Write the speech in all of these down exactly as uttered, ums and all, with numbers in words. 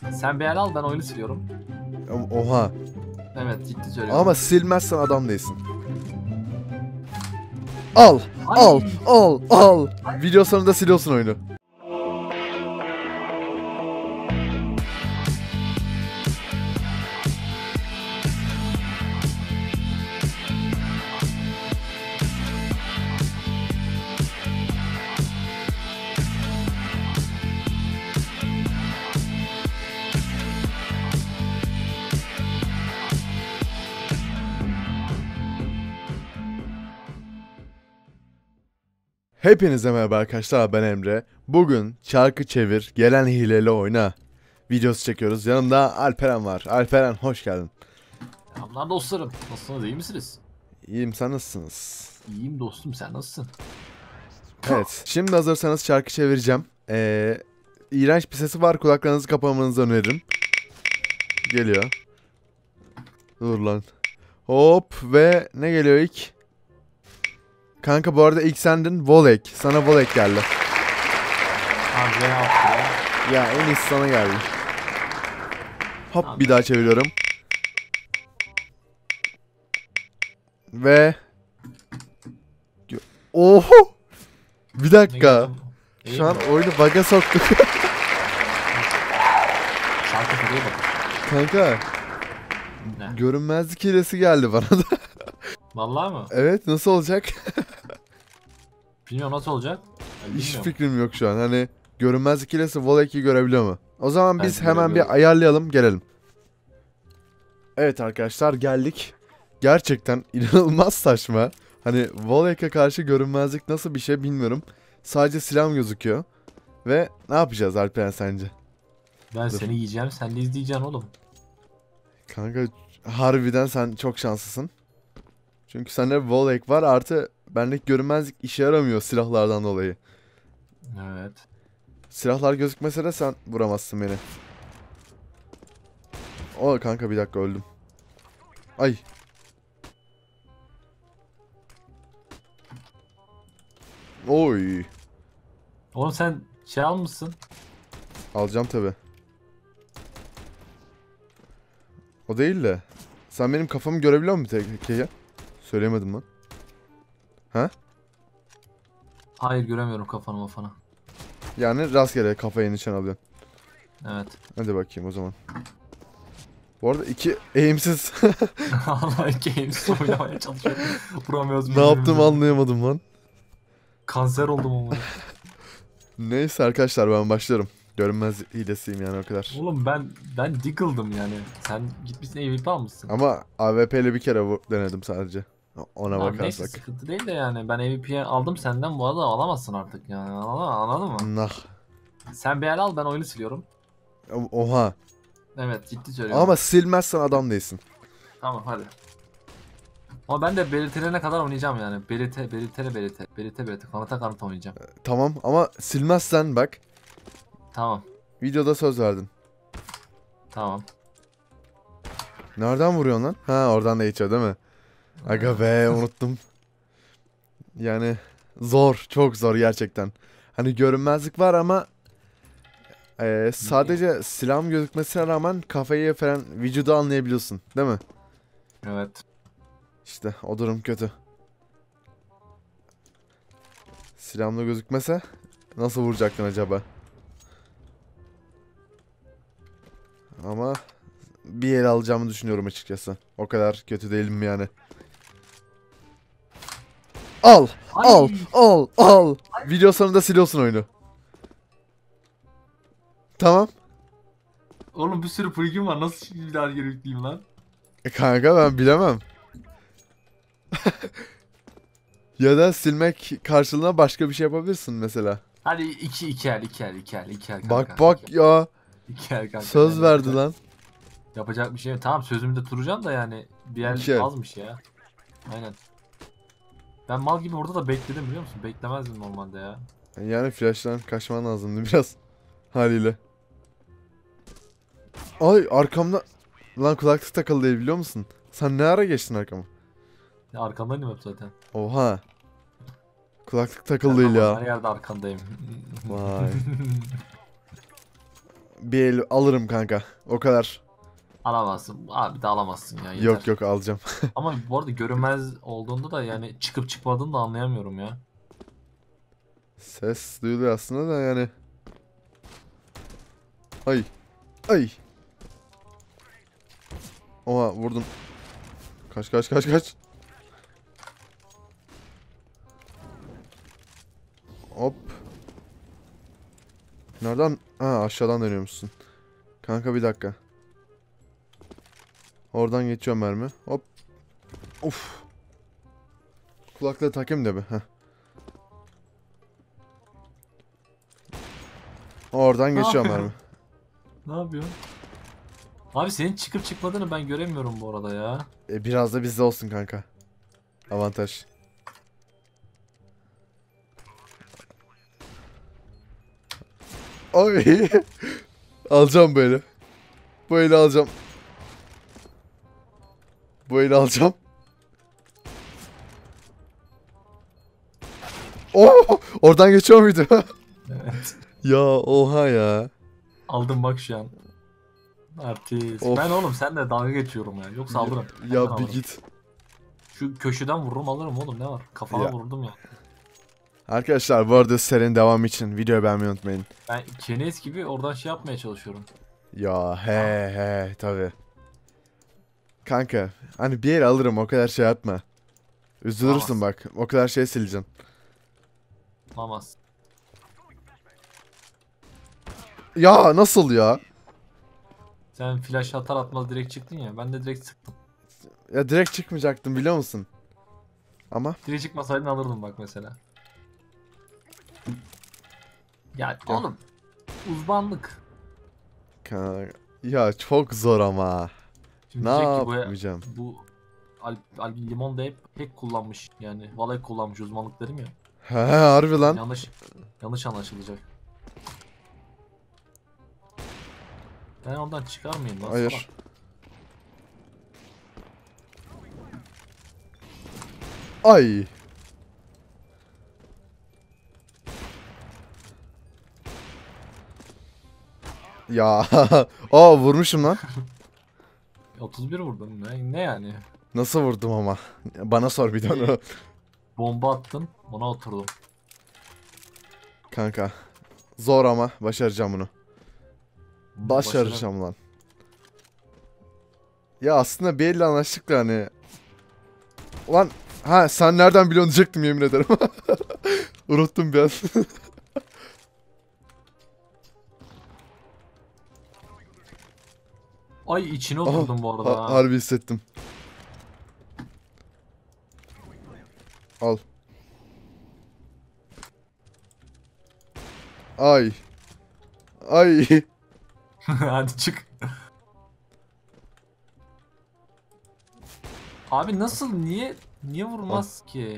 Sen bir el al, ben oyunu siliyorum. Oha. Evet, ciddi söylüyorum. Ama silmezsen adam değilsin. Al, Ay. al, al, al. Video sonunda siliyorsun oyunu. Hepinize merhaba arkadaşlar, ben Emre. Bugün çarkı çevir, gelen hileyle oyna videosu çekiyoruz. Yanımda Alperen var. Alperen, hoş geldin. Selamlar dostlarım. Nasılsınız, iyi misiniz? İyiyim, sen nasılsınız? İyiyim dostum, sen nasılsın? Evet, şimdi hazırsanız çarkı çevireceğim. Ee, iğrenç bir sesi var, kulaklarınızı kapamanızı öneririm. Geliyor. Dur lan. Hop ve ne geliyor ilk? Kanka bu arada ilk sendin, Volek. Sana Volek geldi. Abi ne yaptı ya? Ya en iyisi sana geldi. Hop, Abi. bir daha çeviriyorum. Ve oho! Bir dakika. İyi Şu an mi? oyunu bug'a soktuk. Şarkı paraya bak. Kanka. Ne? Görünmezlik hilesi geldi bana da. Vallahi mı? Evet, nasıl olacak? Bilmiyorum nasıl olacak. Ben Hiç bilmiyorum. fikrim yok şu an. Hani görünmezlik hilesi Volek'i görebiliyor mu? O zaman biz Bence hemen görebiliyor. bir ayarlayalım, gelelim. Evet arkadaşlar, geldik. Gerçekten inanılmaz saçma. Hani Volek'e karşı görünmezlik nasıl bir şey bilmiyorum. Sadece silahım gözüküyor. Ve ne yapacağız Alperen sence? Ben Dur. seni yiyeceğim, sen de izleyeceksin oğlum. Kanka harbiden sen çok şanslısın. Çünkü sende Volek var, artı bendeki görünmezlik işe yaramıyor silahlardan dolayı. Evet. Silahlar gözükmese de sen vuramazsın beni. O kanka, bir dakika, öldüm. Ay. Oy. Oğlum sen şey almışsın. Alacağım tabi. O değil de. Sen benim kafamı görebiliyor musun tek ya? Söyleyemedim lan. Ha? Hayır, göremiyorum kafanı mafana. Yani rastgele kafaya nişan alıyorsun. Evet. Hadi bakayım o zaman. Bu arada iki eğimsiz. Allah, games oynamaya çalışıyorum. Vuramıyoruz. Ne yaptım birbirimize. anlayamadım lan. Kanser oldum ama. Neyse arkadaşlar, ben başlarım. Görünmez hilesiyim yani, o kadar. Oğlum ben ben Diggle'dım yani. Sen gitmişsin A V P almışsın. Ama A W P ile bir kere vu- denedim sadece. Ona Tamam, neyse, bakarsak. sıkıntı değil de yani ben A V P'ye aldım senden, bu arada alamazsın artık yani, anladın, anladın mı? Nah. Sen bir el al, ben oyunu siliyorum. Oha. Evet, ciddi söylüyorum. Ama silmezsen adam değilsin. Tamam, hadi. Ama ben de belirtilene kadar oynayacağım yani. Belirte belirtele belirte belirte belirte kanıta kanıta oynayacağım. Tamam ama silmezsen bak. Tamam, Videoda söz verdin. tamam. Nereden vuruyorsun lan? Ha, oradan da geçiyor değil mi? Aga be, unuttum. Yani zor, çok zor gerçekten. Hani görünmezlik var ama e, sadece silahım gözükmesine rağmen kafayı falan vücudu anlayabiliyorsun değil mi? Evet. İşte o durum kötü. Silahımda gözükmese nasıl vuracaktın acaba? Ama bir el alacağımı düşünüyorum açıkçası. O kadar kötü değilim yani. Al, Ay! al, al, al. Video sonunda siliyorsun oyunu. Tamam. Oğlum bir sürü plugin var, nasıl şimdi daha geri yükleyeyim lan? E kanka, ben bilemem. Ya da silmek karşılığında başka bir şey yapabilirsin mesela. Hadi iki iki el iki el iki el iki el kanka. Bak bak iki, ya. iki el kanka. Söz Yani verdi yapacak- lan. Yapacak bir şey yok. Tamam, sözümde duracağım da yani bir el İki el. azmış ya. Aynen. Ben mal gibi orada da bekledim, biliyor musun? Beklemezdim normalde ya. Yani flash'tan kaçman lazımdı biraz. Haliyle. Ay, arkamda. Lan kulaklık takılı değil, biliyor musun? Sen ne ara geçtin arkama? Ya arkandayım hep zaten. Oha. Kulaklık takılı değil Her ya. yerde arkandayım. Vay. bir el alırım kanka. O kadar. Alamazsın. Abi de alamazsın ya. Yeter. Yok yok alacağım. Ama bu arada görünmez olduğunda da yani çıkıp çıkmadığını da anlayamıyorum ya. Ses duyuluyor aslında da yani. Ay. Ay. Oha vurdum. Kaç kaç kaç kaç. Hop. Nereden? Ha aşağıdan dönüyormuşsun. Kanka bir dakika. Oradan geçiyor mermi. Hop. Uf. Kulaklığı takayım da bir. Heh. Oradan geçiyor mermi. Ne yapıyorsun? Abi senin çıkıp çıkmadığını ben göremiyorum bu arada ya. E, biraz da bizde olsun kanka. Avantaj. Ay. Alacağım böyle. Bu eli alacağım. Bu eli alacağım. Oh! Oradan geçiyor muydu? Evet. Ya oha ya. Aldım bak şu an. Artist. Of. Ben oğlum seninle dalga geçiyorum ya. Yoksa alırım. Hemen Ya bir alırım. git. Şu köşeden vururum alırım oğlum ne var? Kafana Ya. vurdum ya. Arkadaşlar bu arada serinin devamı için videoyu beğenmeyi unutmayın. Ben Kenes gibi oradan şey yapmaya çalışıyorum. Ya he he tabi. Kanka hani bir el alırım o kadar şey yapma. Üzülürsün Alamaz. bak o kadar şey sileceğim. Alamaz. Ya nasıl ya? Sen flash atar atmaz direkt çıktın ya. Ben de direkt sıktım. Ya direkt çıkmayacaktım biliyor musun? Ama Direkt çıkmasaydın alırdım bak mesela. Ya Gel. oğlum. Uzmanlık. kanka, ya çok zor ama. Şimdi Ne diyecek ki bu, yapmayacağım? bu Al, Al, Limon da hep hack kullanmış. Yani vallahi kullanmış uzmanlık dedim ya. He harbi lan. Yanlış yanlış anlaşılacak. Ben ondan çıkar mıyım lan? Hayır. Salak. Ay. Ya. Aa vurmuşum lan. otuz bir vurdum. Ne, ne yani? Nasıl vurdum ama? Bana sor bir de onu. Bomba attın. Ona oturdum. Kanka. Zor ama başaracağım bunu. Başarı- Başaracağım lan. Ya aslında bir elle anlaştık da hani. Ulan ha sen nereden biliyorsun diyecektim yemin ederim. Unuttum biraz. Ay içine Aha, oturdum bu arada. ha- ha. harbi hissettim. Al. Ay. Ay. Hadi çık. Abi nasıl niye niye vurmaz ki?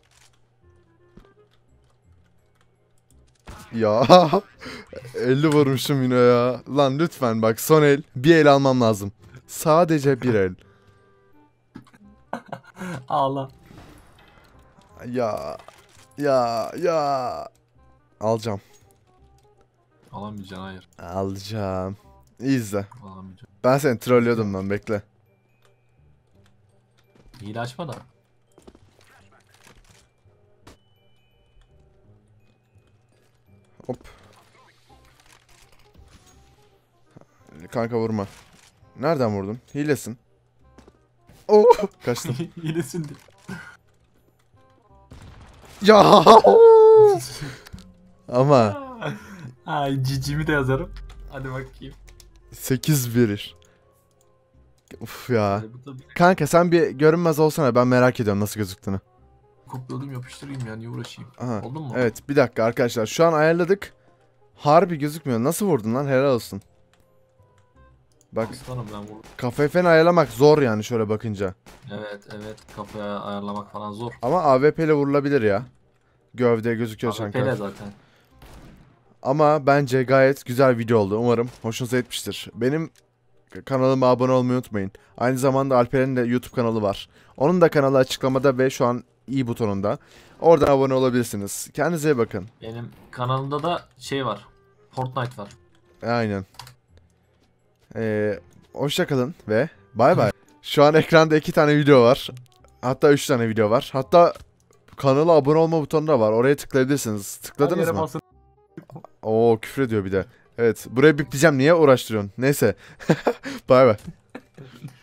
Ya. elli vurmuşum yine ya. Lan lütfen bak son el. Bir el almam lazım. Sadece bir el. Ağla. Ya. Ya. Ya. Alacağım. Alamayacaksın hayır. Alacağım. İzle. Alamayacaksın. Ben seni trollüyordum lan bekle. Hile açma da. Hop. Kanka vurma. Nereden vurdun? Hilesin. Oh kaçtım. Hilesin de. Ya. Ama Ay cicimi de yazarım. Hadi bakayım. sekiz bir. Uf ya. Hadi bu da bir Kanka sen bir görünmez olsana ben merak ediyorum nasıl gözüktüğünü. kopyaladım yapıştırayım ya niye uğraşayım. Aha. Oldu mu? Evet bir dakika arkadaşlar şu an ayarladık. Harbi gözükmüyor. Nasıl vurdun lan helal olsun. Bak Aslanım ben vurdum. kafayı falan ayarlamak zor yani şöyle bakınca. Evet evet kafaya ayarlamak falan zor. Ama A W P ile vurulabilir ya. Gövde gözüküyor Abi sanki. pele zaten. Ama bence gayet güzel video oldu. Umarım hoşunuza gitmiştir. Benim kanalıma abone olmayı unutmayın. Aynı zamanda Alper'in de YouTube kanalı var. Onun da kanalı açıklamada ve şu an i butonunda. Oradan abone olabilirsiniz. Kendinize iyi bakın. Benim kanalımda da şey var. Fortnite var. Aynen. Ee, hoşça kalın ve bay bay. Şu an ekranda iki tane video var. Hatta üç tane video var. Hatta kanala abone olma butonu da var. Oraya tıklayabilirsiniz. Tıkladınız Her yere mı? basın. Oo, küfür ediyor bir de. Evet. Burayı bipleyeceğim. Niye uğraştırıyorsun? Neyse. Bay bay.